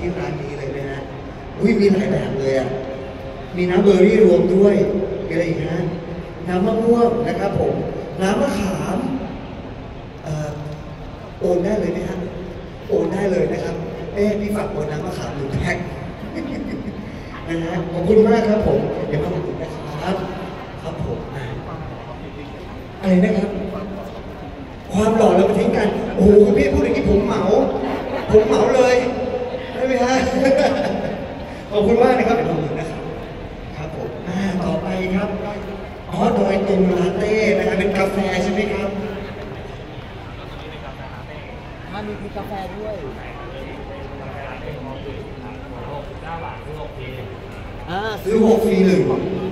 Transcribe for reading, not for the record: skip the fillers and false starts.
ที่ร้านนี้เลยนะฮะอุ้ยมีหลายแบบเลยอ่ะมีน้ำเบอร์รี่รวมด้วยอะไรอีกฮะน้ำมะม่วงนะครับผมน้ำมะขามโอนได้เลยไหมครับโอนได้เลยนะครับพี่ฝากโอนน้ำมะขาม1 แพ็คนะฮะขอบคุณมากครับผมเดี๋ยวมาอุดหนุนนะครับครับผมอะไรนะครับความหล่อเราไปทิ้งกันโอ้โหคุณพี่พูดอย่างนี้ผมเหมาเลยได้ไหมฮะขอบคุณมากนะครับเดี๋ยวมาอุดหนุนนะครับครับผมต่อไปครับดอยตุงลาเต้นะครับเป็นกาแฟใช่ไหมครับมีกาแฟด้วยซื้อ6 ฟรี 1